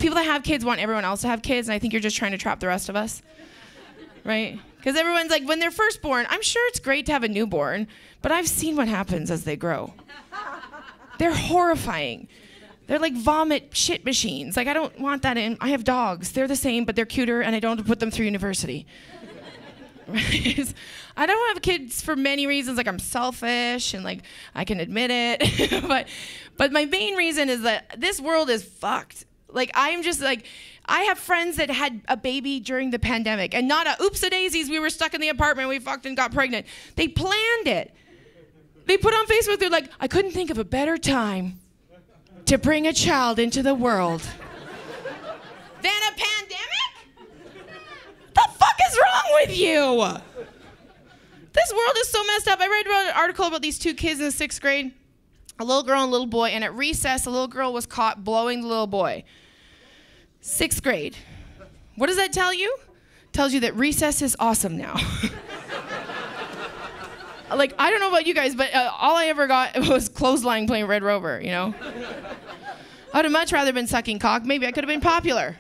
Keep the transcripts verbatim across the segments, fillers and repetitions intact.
people that have kids want everyone else to have kids, and I think you're just trying to trap the rest of us, right? Because everyone's like, when they're first born, I'm sure it's great to have a newborn, but I've seen what happens as they grow. They're horrifying. They're like vomit shit machines. Like, I don't want that in. I have dogs. They're the same, but they're cuter, and I don't have to put them through university. Right? I don't have kids for many reasons. Like, I'm selfish, and like I can admit it. but, but my main reason is that this world is fucked. Like, I'm just like, I have friends that had a baby during the pandemic, and not a oops-a-daisies, we were stuck in the apartment, we fucked and got pregnant. They planned it. They put on Facebook, they're like, I couldn't think of a better time to bring a child into the world than a pandemic? The fuck is wrong with you? This world is so messed up. I read an article about these two kids in the sixth grade, a little girl and a little boy, and at recess, a little girl was caught blowing the little boy. Sixth grade. What does that tell you? Tells you that recess is awesome now. Like, I don't know about you guys, but uh, all I ever got was clothesline playing Red Rover, you know? I would have much rather been sucking cock. Maybe I could have been popular.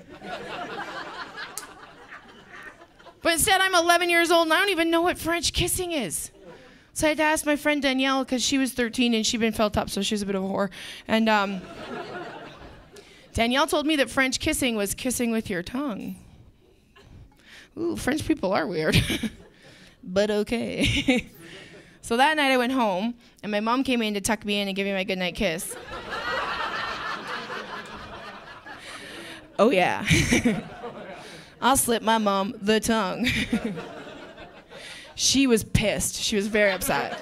But instead, I'm eleven years old, and I don't even know what French kissing is. So I had to ask my friend Danielle, because she was thirteen, and she'd been felt up, so she was a bit of a whore. And um, Danielle told me that French kissing was kissing with your tongue. Ooh, French people are weird. But okay. So that night I went home, and my mom came in to tuck me in and give me my goodnight kiss. Oh yeah. I'll slip my mom the tongue. She was pissed. She was very upset.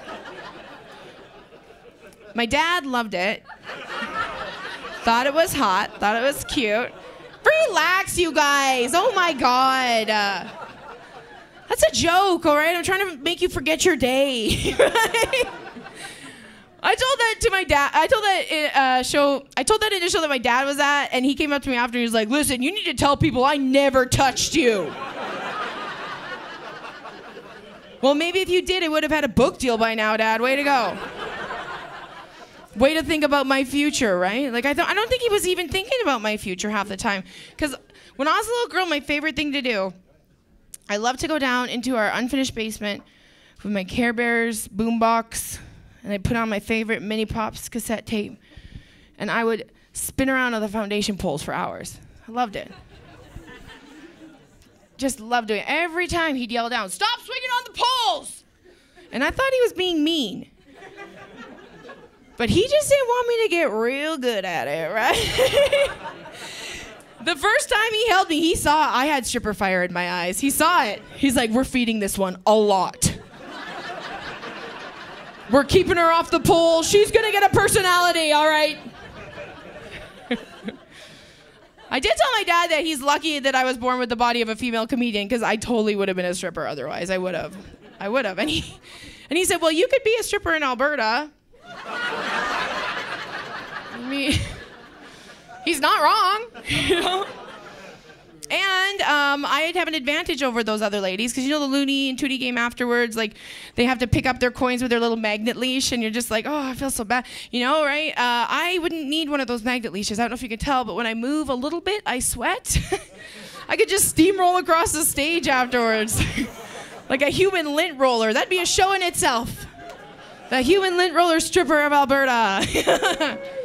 My dad loved it. Thought it was hot, thought it was cute. Relax, you guys. Oh my God. Uh, That's a joke, all right? I'm trying to make you forget your day, right? I told that to my dad. I told that in, uh, show. I told that in a show that my dad was at, and he came up to me after. And he was like, "Listen, you need to tell people I never touched you." Well, maybe if you did, it would have had a book deal by now, Dad. Way to go. Way to think about my future, right? Like I thought. I don't think he was even thinking about my future half the time. Because when I was a little girl, my favorite thing to do, I love to go down into our unfinished basement with my Care Bears boombox, and I put on my favorite Mini Pops cassette tape, and I would spin around on the foundation poles for hours. I loved it. Just loved doing it. Every time he'd yell down, "Stop swinging on the poles!" And I thought he was being mean. But he just didn't want me to get real good at it, right? The first time he held me, he saw I had stripper fire in my eyes. He saw it. He's like, "We're feeding this one a lot. We're keeping her off the pole. She's gonna get a personality, all right?" I did tell my dad that he's lucky that I was born with the body of a female comedian, because I totally would have been a stripper otherwise. I would have. I would have. And he, and he said, "Well, you could be a stripper in Alberta." I mean, he's not wrong, you know? And um, I'd have an advantage over those other ladies, because you know the Looney and Tootie game afterwards, like they have to pick up their coins with their little magnet leash, and you're just like, "Oh, I feel so bad," you know, right? Uh, I wouldn't need one of those magnet leashes. I don't know if you can tell, but when I move a little bit, I sweat. I could just steamroll across the stage afterwards, like a human lint roller. That'd be a show in itself. The human lint roller stripper of Alberta.